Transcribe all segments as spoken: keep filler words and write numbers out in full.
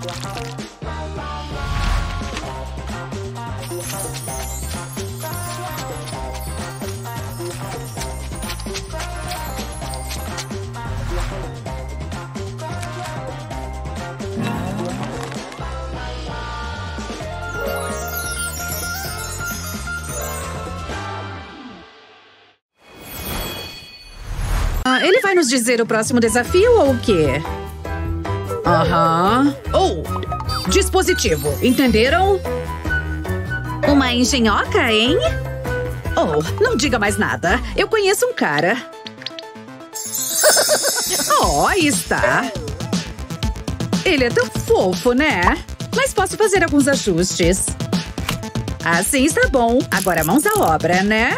Ele vai nos dizer o próximo desafio ou o quê? Aham. Oh! Dispositivo, entenderam? Uma engenhoca, hein? Oh, não diga mais nada. Eu conheço um cara. Oh, aí está. Ele é tão fofo, né? Mas posso fazer alguns ajustes. Assim está bom. Agora mãos à obra, né?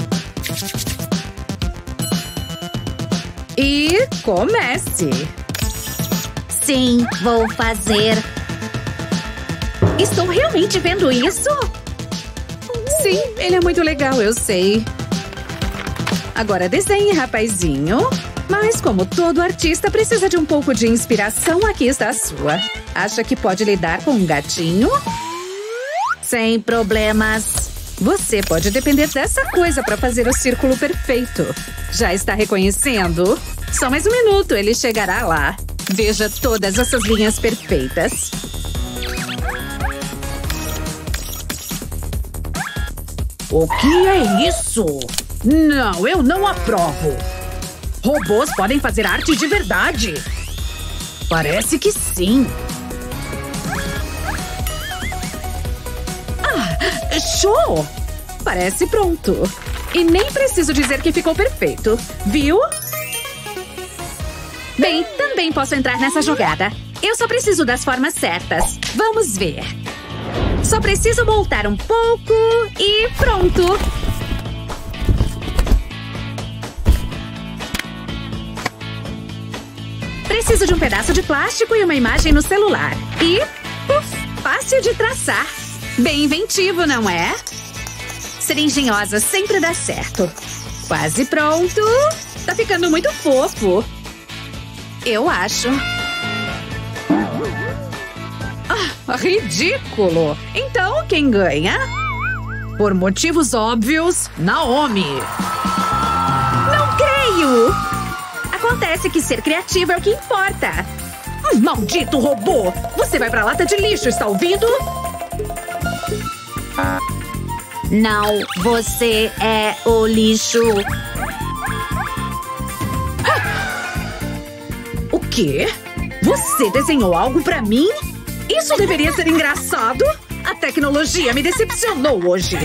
E comece. Sim, vou fazer. Estou realmente vendo isso? Sim, ele é muito legal, eu sei. Agora desenhe, rapazinho. Mas como todo artista precisa de um pouco de inspiração, aqui está a sua. Acha que pode lidar com um gatinho? Sem problemas. Você pode depender dessa coisa para fazer o círculo perfeito. Já está reconhecendo? Só mais um minuto, ele chegará lá. Veja todas essas linhas perfeitas. O que é isso? Não, eu não aprovo. Robôs podem fazer arte de verdade. Parece que sim. Ah, show! Parece pronto. E nem preciso dizer que ficou perfeito, viu? Bem, também posso entrar nessa jogada. Eu só preciso das formas certas. Vamos ver. Só preciso voltar um pouco e pronto. Preciso de um pedaço de plástico e uma imagem no celular. E, puf, fácil de traçar. Bem inventivo, não é? Ser engenhosa sempre dá certo. Quase pronto. Tá ficando muito fofo. Eu acho. Ah, ridículo! Então, quem ganha? Por motivos óbvios, Naomi. Não creio! Acontece que ser criativo é o que importa. Hum, maldito robô! Você vai pra lata de lixo, está ouvindo? Não, você é o lixo. O quê? Você desenhou algo pra mim? Isso deveria ser engraçado? A tecnologia me decepcionou hoje.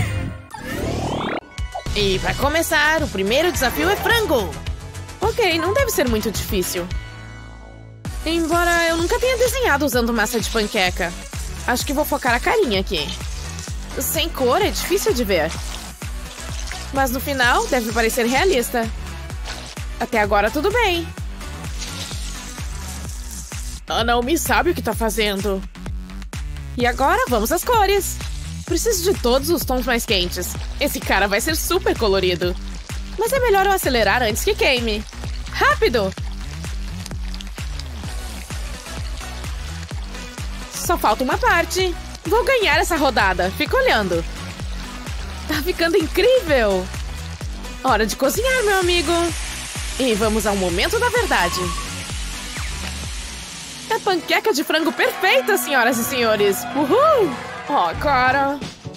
E pra começar, o primeiro desafio é frango. Ok, não deve ser muito difícil. Embora eu nunca tenha desenhado usando massa de panqueca. Acho que vou focar a carinha aqui. Sem cor é difícil de ver. Mas no final deve parecer realista. Até agora tudo bem. A Naomi sabe o que tá fazendo. E agora vamos às cores. Preciso de todos os tons mais quentes. Esse cara vai ser super colorido. Mas é melhor eu acelerar antes que queime. Rápido! Só falta uma parte. Vou ganhar essa rodada. Fica olhando. Tá ficando incrível. Hora de cozinhar, meu amigo. E vamos ao momento da verdade. É panqueca de frango perfeita, senhoras e senhores. Uhul! Ó, oh, cara.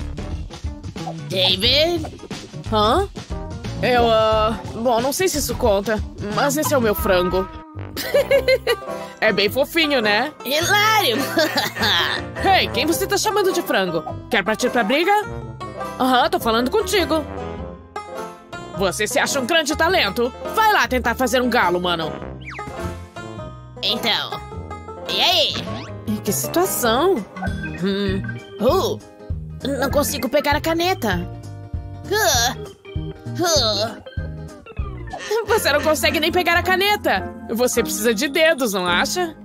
David? Hã? Eu, uh... Bom, não sei se isso conta, mas esse é o meu frango. É bem fofinho, né? Hilário! Hey, quem você tá chamando de frango? Quer partir pra briga? Aham, tô falando contigo. Você se acha um grande talento? Vai lá tentar fazer um galo, mano. Então, e aí? Que situação? Hum. Uh, não consigo pegar a caneta. Uh, uh. Você não consegue nem pegar a caneta. Você precisa de dedos, não acha?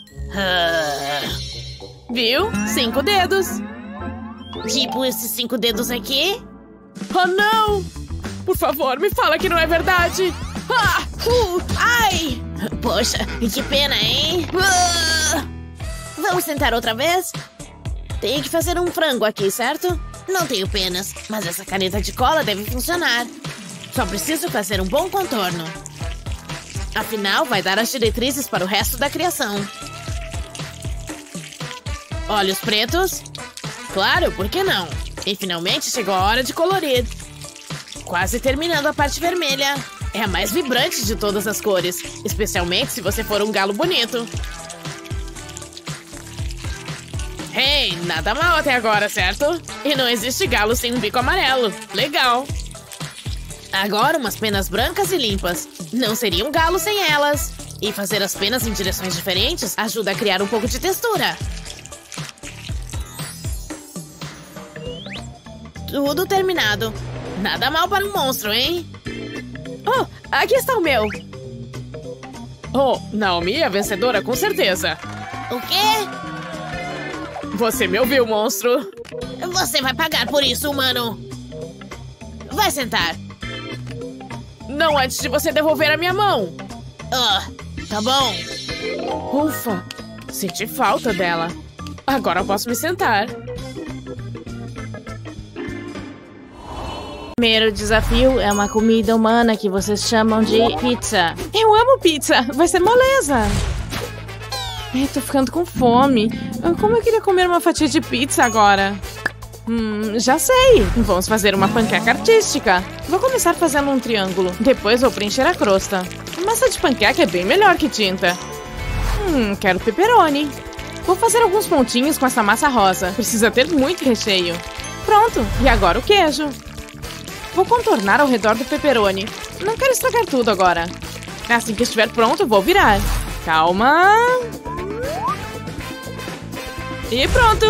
Uh. Viu? Cinco dedos. Tipo esses cinco dedos aqui? Oh, não! Por favor, me fala que não é verdade. Ah! Uh! Ai! Poxa, que pena, hein? Uh. Vamos tentar outra vez? Tenho que fazer um frango aqui, certo? Não tenho penas, mas essa caneta de cola deve funcionar. Só preciso fazer um bom contorno. Afinal, vai dar as diretrizes para o resto da criação. Olhos pretos? Claro, por que não? E finalmente chegou a hora de colorir. Quase terminando a parte vermelha. É a mais vibrante de todas as cores, especialmente se você for um galo bonito. Hey, nada mal até agora, certo? E não existe galo sem um bico amarelo. Legal. Agora umas penas brancas e limpas. Não seria um galo sem elas. E fazer as penas em direções diferentes ajuda a criar um pouco de textura. Tudo terminado. Nada mal para um monstro, hein? Oh, aqui está o meu. Oh, Naomi é a vencedora, com certeza. O quê? Você me ouviu, monstro. Você vai pagar por isso, humano. Vai sentar. Não antes de você devolver a minha mão. Ah, tá bom. Ufa, senti falta dela. Agora eu posso me sentar. O primeiro desafio é uma comida humana que vocês chamam de pizza. Eu amo pizza, vai ser moleza. Ai, tô ficando com fome. Como eu queria comer uma fatia de pizza agora? Hum, já sei. Vamos fazer uma panqueca artística. Vou começar fazendo um triângulo. Depois vou preencher a crosta. Massa de panqueca é bem melhor que tinta. Hum, quero pepperoni. Vou fazer alguns pontinhos com essa massa rosa. Precisa ter muito recheio. Pronto, e agora o queijo. Vou contornar ao redor do pepperoni. Não quero estragar tudo agora. Assim que estiver pronto, vou virar. Calma. E pronto.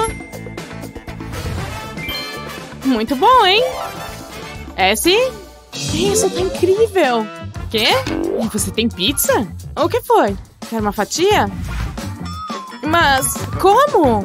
Muito bom, hein? É sim? Isso tá incrível. Quê? Você tem pizza? O que foi? Quer uma fatia? Mas como?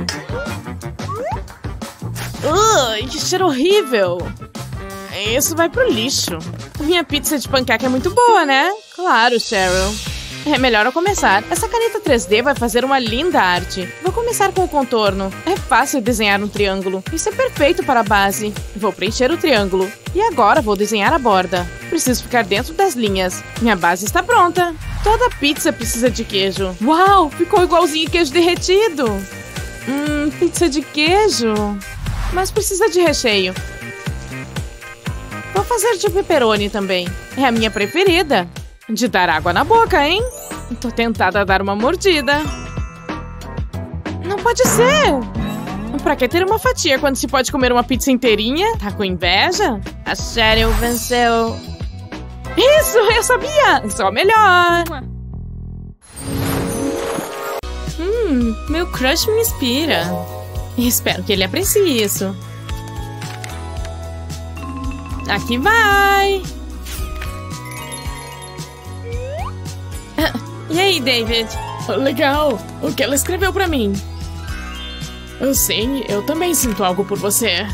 Ui, que cheiro horrível. Isso vai pro lixo. Minha pizza de panqueca é muito boa, né? Claro, Cheryl. É melhor eu começar. Essa caneta três D vai fazer uma linda arte. Vou começar com o contorno. É fácil desenhar um triângulo. Isso é perfeito para a base. Vou preencher o triângulo. E agora vou desenhar a borda. Preciso ficar dentro das linhas. Minha base está pronta. Toda pizza precisa de queijo. Uau, ficou igualzinho queijo derretido. Hum, pizza de queijo. Mas precisa de recheio. Vou fazer de pepperoni também. É a minha preferida. De dar água na boca, hein? Tô tentada a dar uma mordida. Não pode ser! Pra que ter uma fatia quando se pode comer uma pizza inteirinha? Tá com inveja? A Cheryl venceu. Isso, eu sabia! Só melhor! Hum, meu crush me inspira. Espero que ele aprecie isso. Aqui vai! E aí, David? Legal! O que ela escreveu pra mim? Eu sei, eu também sinto algo por você.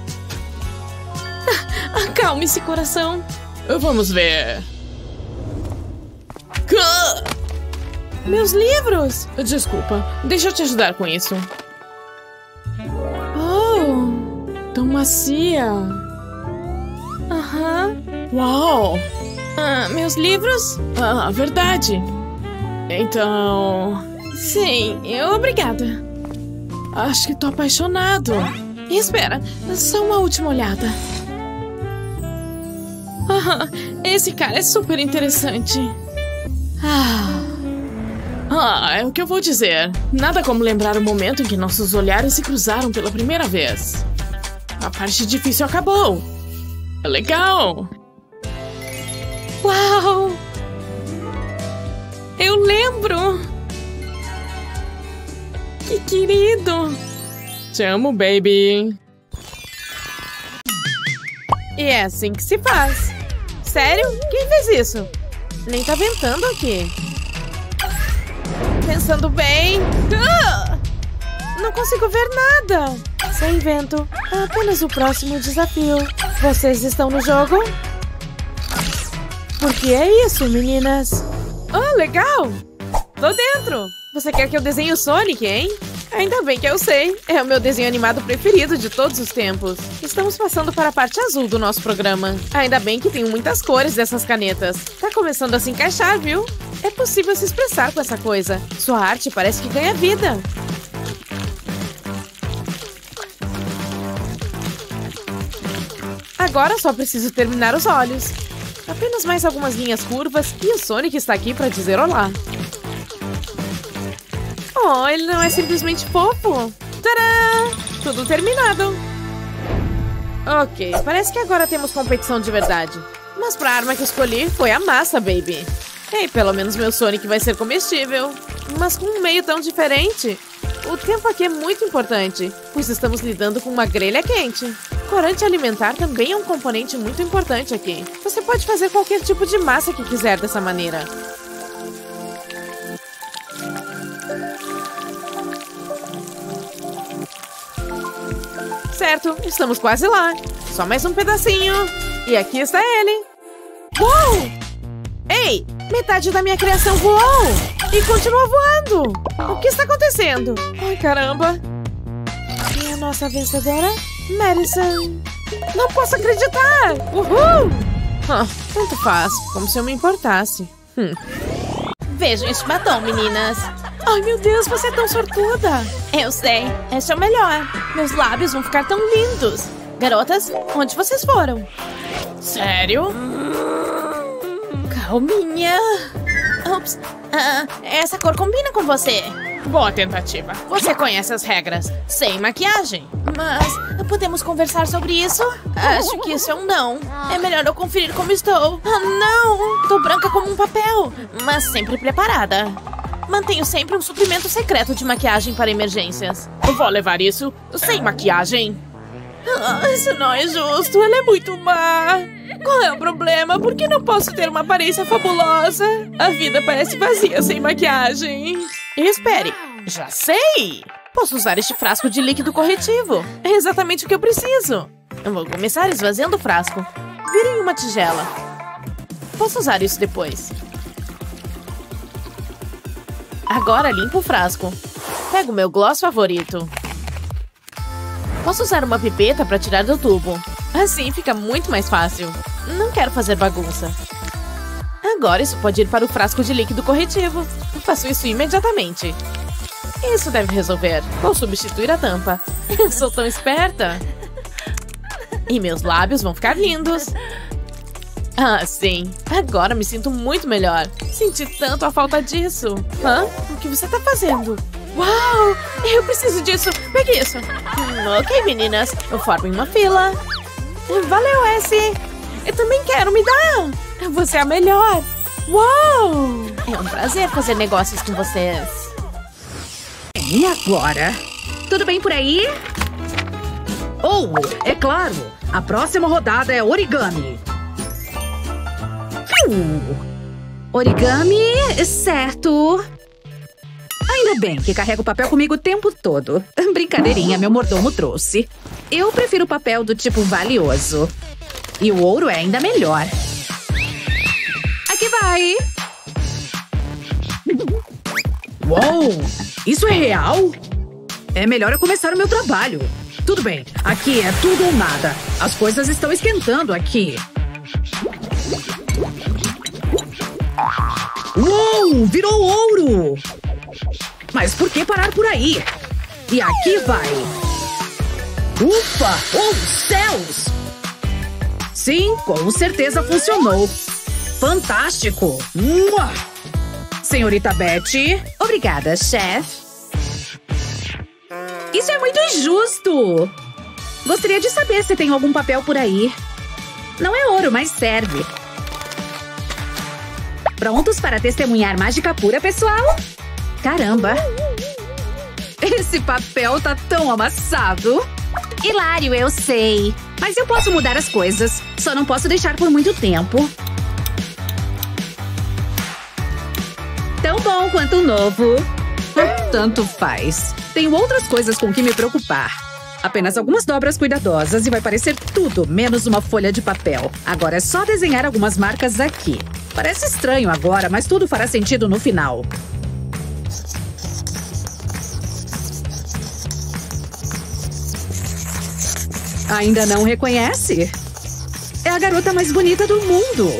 Acalme-se, coração. Vamos ver. Meus livros! Desculpa, deixa eu te ajudar com isso. Oh, tão macia. Aham. Uau! Ah, meus livros? Ah, verdade. Então... Sim, eu, obrigada. Acho que tô apaixonado. Espera, só uma última olhada. Ah, esse cara é super interessante. Ah. Ah, é o que eu vou dizer. Nada como lembrar o momento em que nossos olhares se cruzaram pela primeira vez. A parte difícil acabou. É legal. Uau! Eu lembro! Que querido! Te amo, baby! E é assim que se faz. Sério? Quem fez isso? Nem tá ventando aqui. Pensando bem... Ah! Não consigo ver nada! Sem vento. Apenas o próximo desafio. Vocês estão no jogo? Porque é isso, meninas. Oh, legal! Tô dentro! Você quer que eu desenhe o Sonic, hein? Ainda bem que eu sei. É o meu desenho animado preferido de todos os tempos. Estamos passando para a parte azul do nosso programa. Ainda bem que tem muitas cores dessas canetas. Tá começando a se encaixar, viu? É possível se expressar com essa coisa. Sua arte parece que ganha vida. Agora só preciso terminar os olhos. Apenas mais algumas linhas curvas e o Sonic está aqui para dizer olá. Oh, ele não é simplesmente fofo. Tadã! Tudo terminado. Ok, parece que agora temos competição de verdade. Mas pra arma que escolhi foi a massa, baby. Ei, pelo menos meu Sonic vai ser comestível. Mas com um meio tão diferente. O tempo aqui é muito importante, pois estamos lidando com uma grelha quente. Corante alimentar também é um componente muito importante aqui. Você pode fazer qualquer tipo de massa que quiser dessa maneira. Certo, estamos quase lá. Só mais um pedacinho. E aqui está ele. Uou! Ei, metade da minha criação voou! E continua voando! O que está acontecendo? Ai, caramba! E a nossa vencedora? Madison! Não posso acreditar! Uhul! Ah, tanto faz, como se eu me importasse. Hum. Vejam este batom, meninas. Ai, meu Deus, você é tão sortuda! Eu sei, esse é o melhor. Meus lábios vão ficar tão lindos. Garotas, onde vocês foram? Sério? Calminha. Ops, ah, essa cor combina com você. Boa tentativa. Você conhece as regras. Sem maquiagem. Mas podemos conversar sobre isso? Acho que isso é um não. É melhor eu conferir como estou. Ah, não! Tô branca como um papel, mas sempre preparada. Mantenho sempre um suprimento secreto de maquiagem para emergências. Eu vou levar isso sem maquiagem. Ah, isso não é justo. Ela é muito má. Qual é o problema? Por que não posso ter uma aparência fabulosa? A vida parece vazia sem maquiagem. Espere, já sei! Posso usar este frasco de líquido corretivo. É exatamente o que eu preciso. Eu vou começar esvaziando o frasco. Vire em uma tigela. Posso usar isso depois. Agora limpo o frasco. Pego o meu gloss favorito. Posso usar uma pipeta para tirar do tubo. Assim fica muito mais fácil. Não quero fazer bagunça. Agora isso pode ir para o frasco de líquido corretivo. Eu faço isso imediatamente. Isso deve resolver. Vou substituir a tampa. Sou tão esperta. E meus lábios vão ficar lindos. Ah, sim. Agora me sinto muito melhor. Senti tanto a falta disso. Hã? O que você tá fazendo? Uau! Eu preciso disso. Pegue isso. Hum, ok, meninas. Eu formo em uma fila. Valeu, S. Eu também quero. Me dá. Você é a melhor. Uau! É um prazer fazer negócios com vocês. E agora? Tudo bem por aí? Oh, é claro. A próxima rodada é origami. Uh, origami, certo. Ainda bem que carrego papel comigo o tempo todo. Brincadeirinha, meu mordomo trouxe. Eu prefiro papel do tipo valioso. E o ouro é ainda melhor. Aqui vai! Uou! Isso é real? É melhor eu começar o meu trabalho. Tudo bem, aqui é tudo ou nada. As coisas estão esquentando aqui. Uou! Virou ouro! Mas por que parar por aí? E aqui vai! Ufa! Oh, céus! Sim, com certeza funcionou. Fantástico! Mua! Senhorita Betty. Obrigada, chefe. Isso é muito injusto! Gostaria de saber se tem algum papel por aí. Não é ouro, mas serve. Prontos para testemunhar mágica pura, pessoal? Caramba! Esse papel tá tão amassado. Hilário, eu sei. Mas eu posso mudar as coisas. Só não posso deixar por muito tempo. Tão bom quanto o novo. Tanto faz. Tenho outras coisas com que me preocupar. Apenas algumas dobras cuidadosas e vai parecer tudo menos uma folha de papel. Agora é só desenhar algumas marcas aqui. Parece estranho agora, mas tudo fará sentido no final. Ainda não reconhece? É a garota mais bonita do mundo.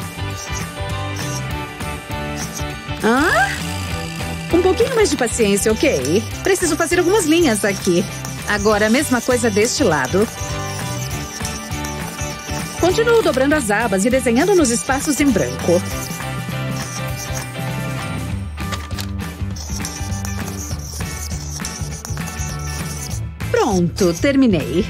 Ah? Um pouquinho mais de paciência, ok? Preciso fazer algumas linhas aqui. Agora a mesma coisa deste lado. Continuo dobrando as abas e desenhando nos espaços em branco. Pronto, terminei.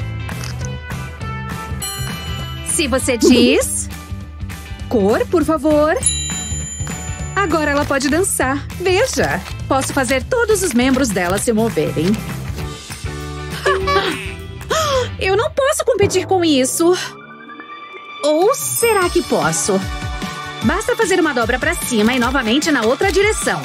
Se você diz... Cor, por favor. Agora ela pode dançar. Veja, posso fazer todos os membros dela se moverem. Eu não posso competir com isso. Ou será que posso? Basta fazer uma dobra para cima e novamente na outra direção.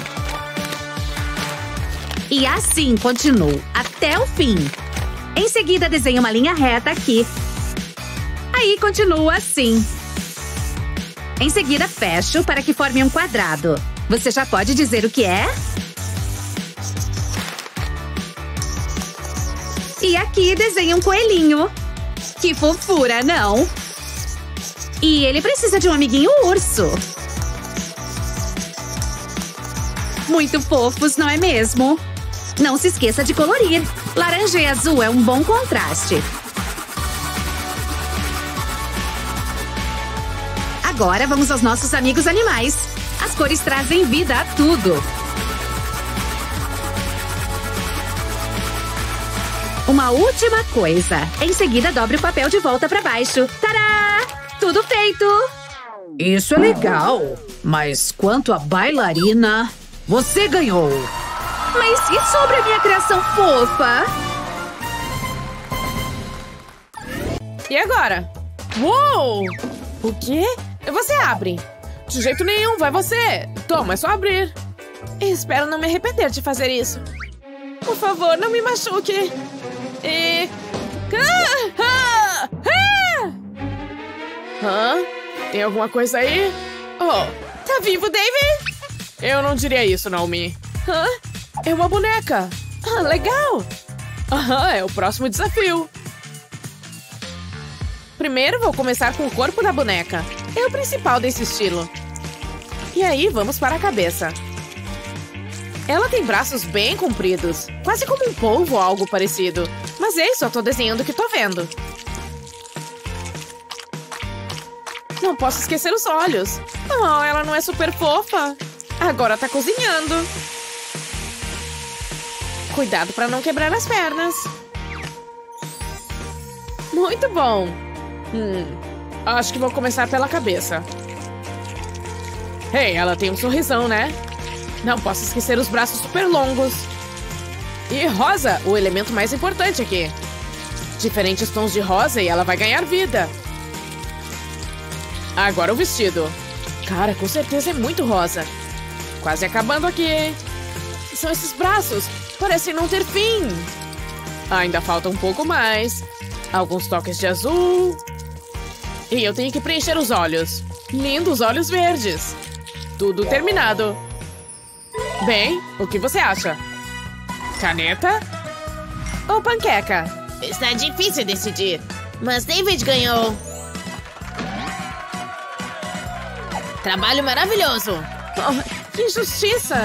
E assim continuo até o fim. Em seguida, desenho uma linha reta aqui. Aí continuo assim. Em seguida, fecho para que forme um quadrado. Você já pode dizer o que é? E aqui desenho um coelhinho. Que fofura, não? E ele precisa de um amiguinho urso. Muito fofos, não é mesmo? Não se esqueça de colorir. Laranja e azul é um bom contraste. Agora vamos aos nossos amigos animais. As cores trazem vida a tudo. Uma última coisa. Em seguida, dobre o papel de volta para baixo. Tadá! Tudo feito! Isso é legal. Mas quanto à bailarina, você ganhou. Mas e sobre a minha criação fofa? E agora? Uou! O quê? Você abre. De jeito nenhum, vai você. Toma, é só abrir. Espero não me arrepender de fazer isso. Por favor, não me machuque. E... Ah! Ah! Ah! Hã? Tem alguma coisa aí? Oh, tá vivo, David? Eu não diria isso, Naomi. Hã? É uma boneca. Ah, legal. Aham, é o próximo desafio. Primeiro vou começar com o corpo da boneca. É o principal desse estilo. E aí, vamos para a cabeça. Ela tem braços bem compridos, quase como um polvo ou algo parecido. Mas ei, só tô desenhando o que tô vendo. Não posso esquecer os olhos. Oh, ela não é super fofa. Agora tá cozinhando. Cuidado para não quebrar as pernas. Muito bom. Hum, acho que vou começar pela cabeça. Hey, ela tem um sorrisão, né? Não posso esquecer os braços super longos. E rosa, o elemento mais importante aqui. Diferentes tons de rosa e ela vai ganhar vida. Agora o vestido. Cara, com certeza é muito rosa. Quase acabando aqui. São esses braços. Parecem não ter fim. Ainda falta um pouco mais. Alguns toques de azul. E eu tenho que preencher os olhos. Lindos olhos verdes. Tudo terminado. Bem, o que você acha? Caneta? Ou panqueca? Está difícil decidir, mas David ganhou. Trabalho maravilhoso. Oh, que injustiça.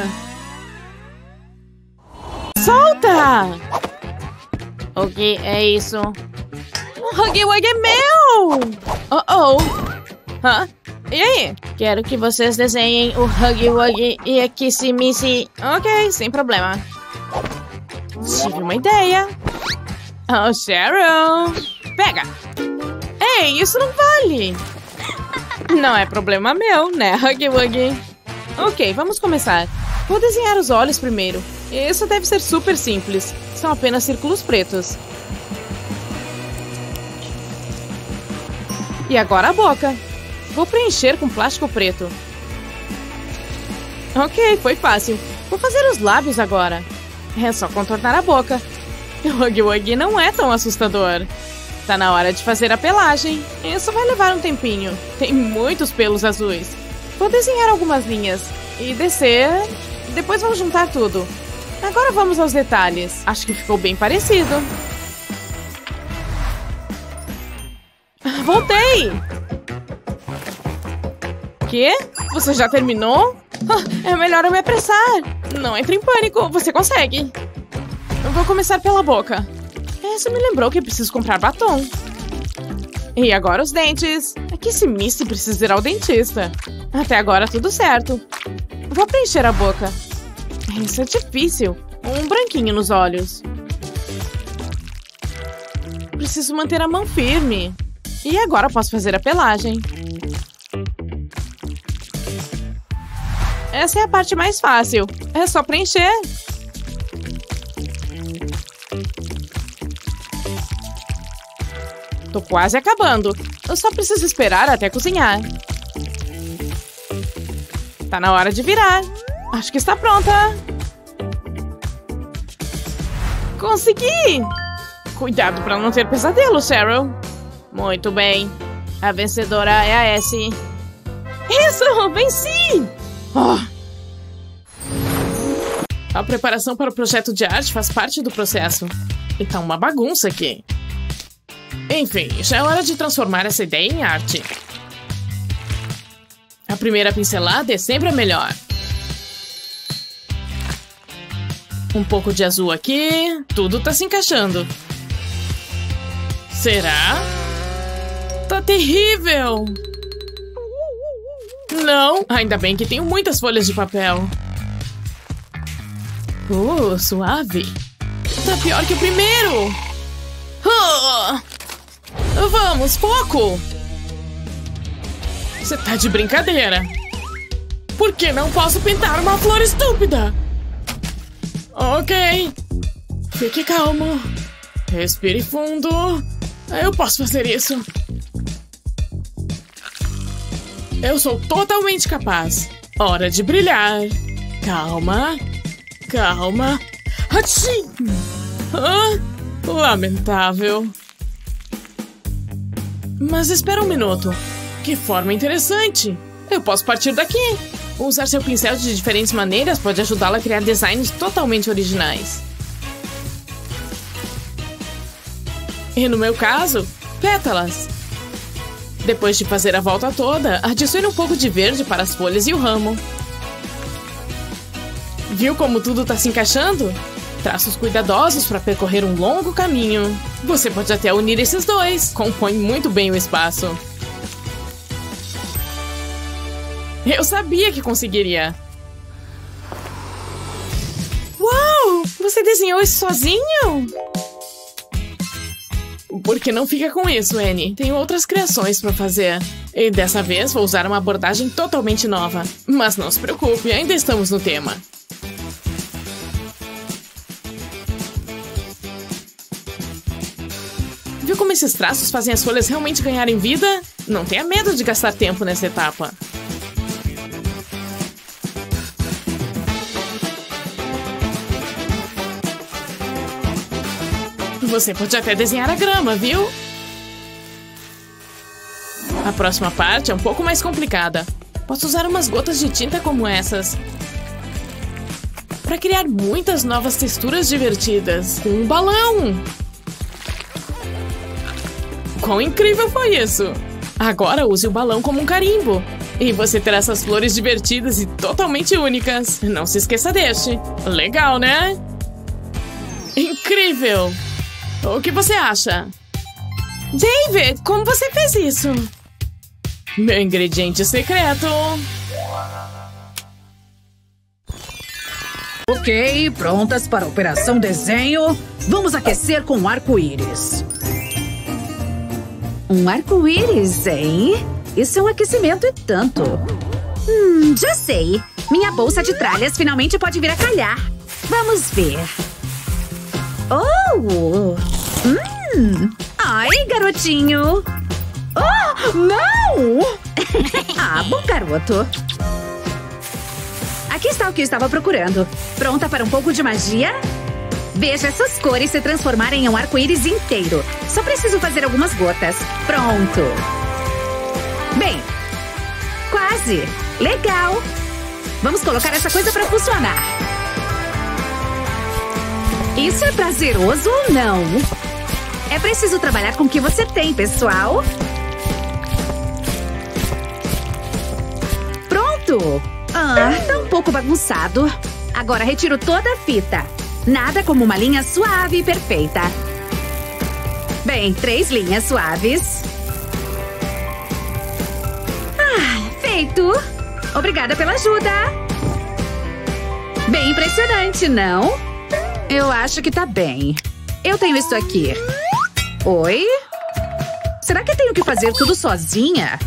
Solta! O que é isso? O Huggy Wuggy é meu! Oh, oh. Hã? E aí? Quero que vocês desenhem o Huggy Wuggy e a Kissy Missy. Ok, sem problema. Tive uma ideia. Oh, Cheryl! Pega! Ei, isso não vale! Não é problema meu, né, Huggy Wuggy? Ok, vamos começar. Vou desenhar os olhos primeiro. Isso deve ser super simples. São apenas círculos pretos. E agora a boca. Vou preencher com plástico preto. Ok, foi fácil. Vou fazer os lábios agora. É só contornar a boca. O Huggy Wuggy não é tão assustador. Tá na hora de fazer a pelagem. Isso vai levar um tempinho. Tem muitos pelos azuis. Vou desenhar algumas linhas. E descer. Depois vamos juntar tudo. Agora vamos aos detalhes. Acho que ficou bem parecido. voltei! Quê? Você já terminou? Ah, é melhor eu me apressar. Não entre em pânico, você consegue. Eu vou começar pela boca. Essa me lembrou que preciso comprar batom. E agora os dentes. É que esse Misty precisa ir ao dentista. Até agora tudo certo. Vou preencher a boca. Isso é difícil. Um branquinho nos olhos. Preciso manter a mão firme. E agora posso fazer a pelagem. Essa é a parte mais fácil. É só preencher. Tô quase acabando. Eu só preciso esperar até cozinhar. Tá na hora de virar. Acho que está pronta. Consegui! Cuidado para não ter pesadelo, Cheryl. Muito bem. A vencedora é a S. Isso! Venci! Oh. A preparação para o projeto de arte faz parte do processo. E tá uma bagunça aqui. Enfim, já é hora de transformar essa ideia em arte. A primeira pincelada é sempre a melhor. Um pouco de azul aqui. Tudo tá se encaixando. Será? Tá terrível! Não, ainda bem que tenho muitas folhas de papel. Uh, suave. Tá pior que o primeiro. Uh, vamos, foco! Você tá de brincadeira. Por que não posso pintar uma flor estúpida? Ok. Fique calmo. Respire fundo. Eu posso fazer isso. Eu sou totalmente capaz. Hora de brilhar. Calma. Calma. Achim! Ah, lamentável. Mas espera um minuto. Que forma interessante. Eu posso partir daqui. Usar seu pincel de diferentes maneiras pode ajudá-la a criar designs totalmente originais. E no meu caso, pétalas. Depois de fazer a volta toda, adicione um pouco de verde para as folhas e o ramo. Viu como tudo está se encaixando? Traços cuidadosos para percorrer um longo caminho. Você pode até unir esses dois. Compõe muito bem o espaço. Eu sabia que conseguiria. Uau! Você desenhou isso sozinho? Por que não fica com isso, Annie? Tenho outras criações para fazer. E dessa vez vou usar uma abordagem totalmente nova. Mas não se preocupe, ainda estamos no tema. Viu como esses traços fazem as folhas realmente ganharem vida? Não tenha medo de gastar tempo nessa etapa. Você pode até desenhar a grama, viu? A próxima parte é um pouco mais complicada. Posso usar umas gotas de tinta como essas para criar muitas novas texturas divertidas com um balão. Quão incrível foi isso! Agora use o balão como um carimbo. E você terá essas flores divertidas e totalmente únicas. Não se esqueça deste. Legal, né? Incrível! O que você acha? David, como você fez isso? Meu ingrediente secreto. Ok, prontas para a operação desenho. Vamos aquecer com um arco-íris. Um arco-íris, hein? Isso é um aquecimento e tanto. Hum, já sei. Minha bolsa de tralhas finalmente pode vir a calhar. Vamos ver. Oh! Hum! Ai, garotinho! Oh, não! Ah, bom garoto. Aqui está o que eu estava procurando. Pronta para um pouco de magia? Veja essas cores se transformarem em um arco-íris inteiro. Só preciso fazer algumas gotas. Pronto. Bem, quase. Legal. Vamos colocar essa coisa para funcionar. Isso é prazeroso ou não? É preciso trabalhar com o que você tem, pessoal. Perfeito! Ah, tá um pouco bagunçado. Agora retiro toda a fita. Nada como uma linha suave e perfeita. Bem, três linhas suaves. Ah, feito! Obrigada pela ajuda! Bem impressionante, não? Eu acho que tá bem. Eu tenho isso aqui. Oi? Será que tenho que fazer tudo sozinha?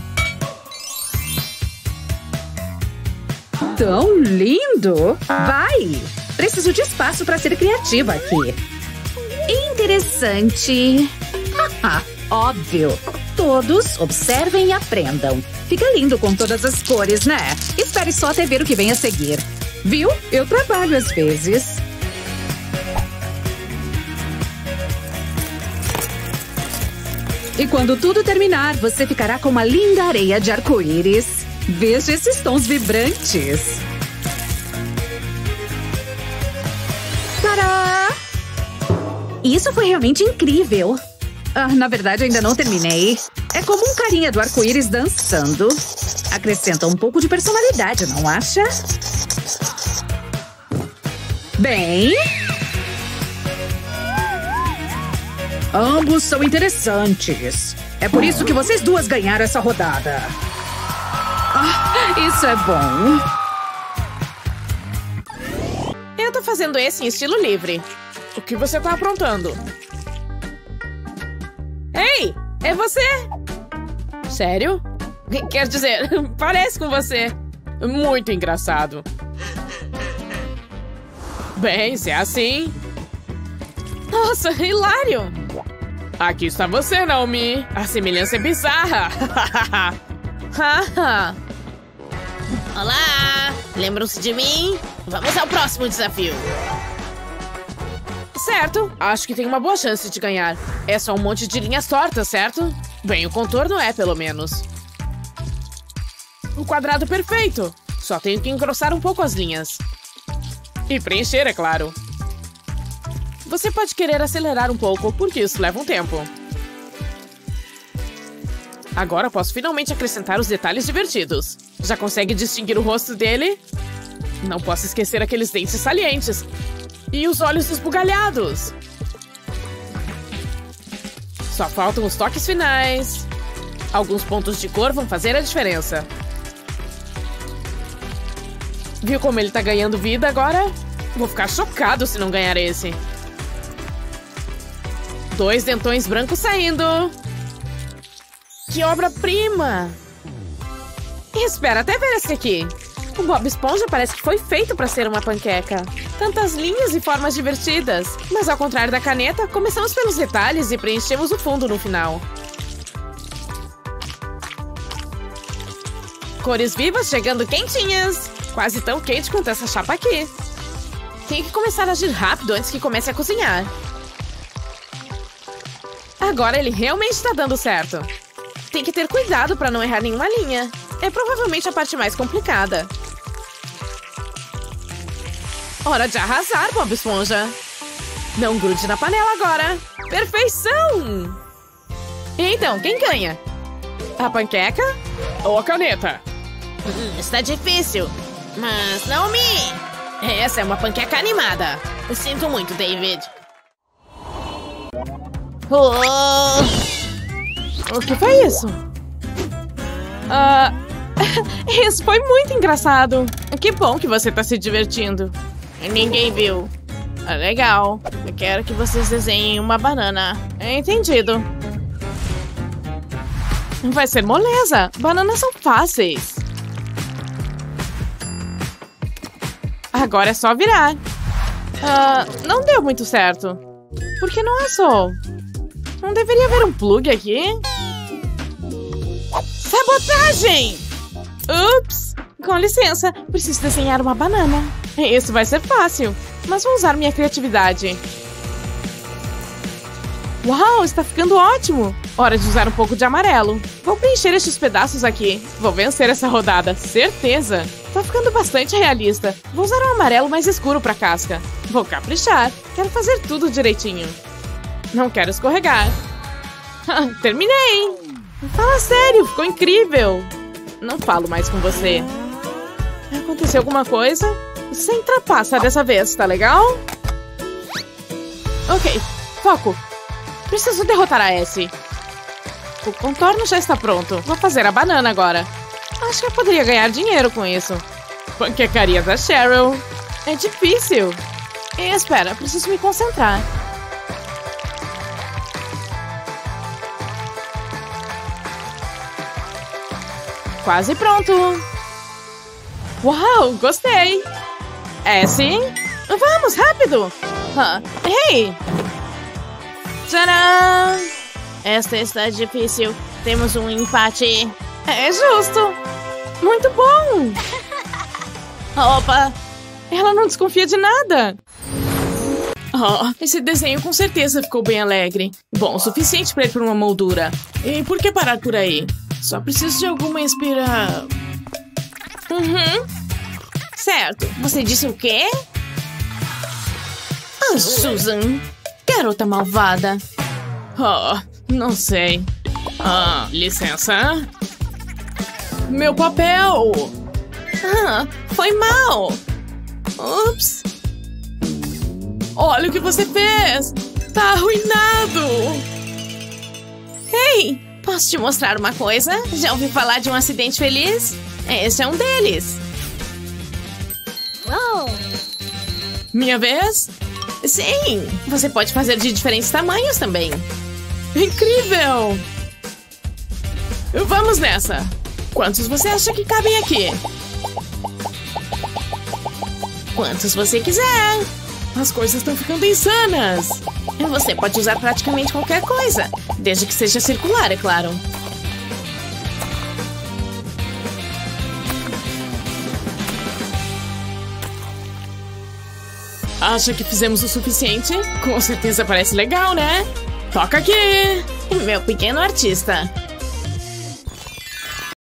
Tão lindo! Vai! Preciso de espaço para ser criativa aqui. Interessante. Haha, óbvio. Todos observem e aprendam. Fica lindo com todas as cores, né? Espere só até ver o que vem a seguir. Viu? Eu trabalho às vezes. E quando tudo terminar, você ficará com uma linda areia de arco-íris. Veja esses tons vibrantes. Tadá! Isso foi realmente incrível. Ah, na verdade, ainda não terminei. É como um carinha do arco-íris dançando. Acrescenta um pouco de personalidade, não acha? Bem... ambos são interessantes. É por isso que vocês duas ganharam essa rodada. Ah, isso é bom. Eu tô fazendo esse em estilo livre. O que você tá aprontando? Ei, é você? Sério? Quer dizer, parece com você. Muito engraçado. Bem, se é assim... Nossa, hilário! Aqui está você, Naomi. A semelhança é bizarra. Olá! Lembram-se de mim? Vamos ao próximo desafio. Certo, acho que tem uma boa chance de ganhar. É só um monte de linhas tortas, certo? Bem, o contorno é, pelo menos. O quadrado perfeito. Só tenho que engrossar um pouco as linhas. E preencher, é claro. Você pode querer acelerar um pouco, porque isso leva um tempo. Agora posso finalmente acrescentar os detalhes divertidos. Já consegue distinguir o rosto dele? Não posso esquecer aqueles dentes salientes. E os olhos esbugalhados. Só faltam os toques finais. Alguns pontos de cor vão fazer a diferença. Viu como ele tá ganhando vida agora? Vou ficar chocado se não ganhar esse. Dois dentões brancos saindo. Que obra-prima! Espera até ver esse aqui. O Bob Esponja parece que foi feito para ser uma panqueca. Tantas linhas e formas divertidas. Mas ao contrário da caneta, começamos pelos detalhes e preenchemos o fundo no final. Cores vivas chegando quentinhas. Quase tão quente quanto essa chapa aqui. Tem que começar a agir rápido antes que comece a cozinhar. Agora ele realmente está dando certo. Tem que ter cuidado para não errar nenhuma linha. É provavelmente a parte mais complicada. Hora de arrasar, Bob Esponja. Não grude na panela agora. Perfeição! Então, quem ganha? A panqueca ou a caneta? Hum, está difícil. Mas, Naomi! Essa é uma panqueca animada. Eu sinto muito, David. Oh! O que foi isso? Ah, isso foi muito engraçado. Que bom que você tá se divertindo. Ninguém viu. Ah, legal. Eu quero que vocês desenhem uma banana. Entendido. Vai ser moleza. Bananas são fáceis. Agora é só virar. Ah, não deu muito certo. Por que não assou? Não deveria haver um plug aqui? Sabotagem! Ups! Com licença, preciso desenhar uma banana. Isso vai ser fácil, mas vou usar minha criatividade. Uau, está ficando ótimo! Hora de usar um pouco de amarelo. Vou preencher estes pedaços aqui. Vou vencer essa rodada, certeza! Tá ficando bastante realista. Vou usar um amarelo mais escuro pra casca. Vou caprichar. Quero fazer tudo direitinho. Não quero escorregar. Terminei! Fala sério, ficou incrível! Não falo mais com você. Aconteceu alguma coisa? Sem trapaça dessa vez, tá legal? Ok, foco. Preciso derrotar a S. O contorno já está pronto. Vou fazer a banana agora. Acho que eu poderia ganhar dinheiro com isso. Panquecaria da Cheryl. É difícil. E, espera, preciso me concentrar. Quase pronto. Uau, gostei. É sim? Vamos, rápido. Ah, hey. Tcharam! Esta está difícil. Temos um empate. É justo. Muito bom. Opa. Ela não desconfia de nada. Oh, esse desenho com certeza ficou bem alegre. Bom, o suficiente para ir para uma moldura. E por que parar por aí? Só preciso de alguma inspira... Uhum. Certo. Você disse o quê? Ah, Susan. Garota malvada. Oh, não sei. Ah, licença. Meu papel. Ah, foi mal. Ups. Olha o que você fez. Tá arruinado. Ei, posso te mostrar uma coisa? Já ouviu falar de um acidente feliz? Esse é um deles. Oh. Minha vez? Sim, você pode fazer de diferentes tamanhos também. Incrível! Vamos nessa. Quantos você acha que cabem aqui? Quantos você quiser. As coisas estão ficando insanas. Você pode usar praticamente qualquer coisa, desde que seja circular, é claro. Acha que fizemos o suficiente? Com certeza parece legal, né? Toca aqui! Meu pequeno artista.